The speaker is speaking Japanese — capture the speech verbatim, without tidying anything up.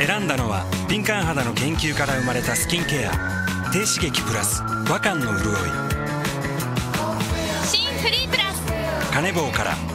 選んだのは敏感肌の研究から生まれたスキンケア。低刺激プラス和感の潤い。 新フリープラス。 カネボウから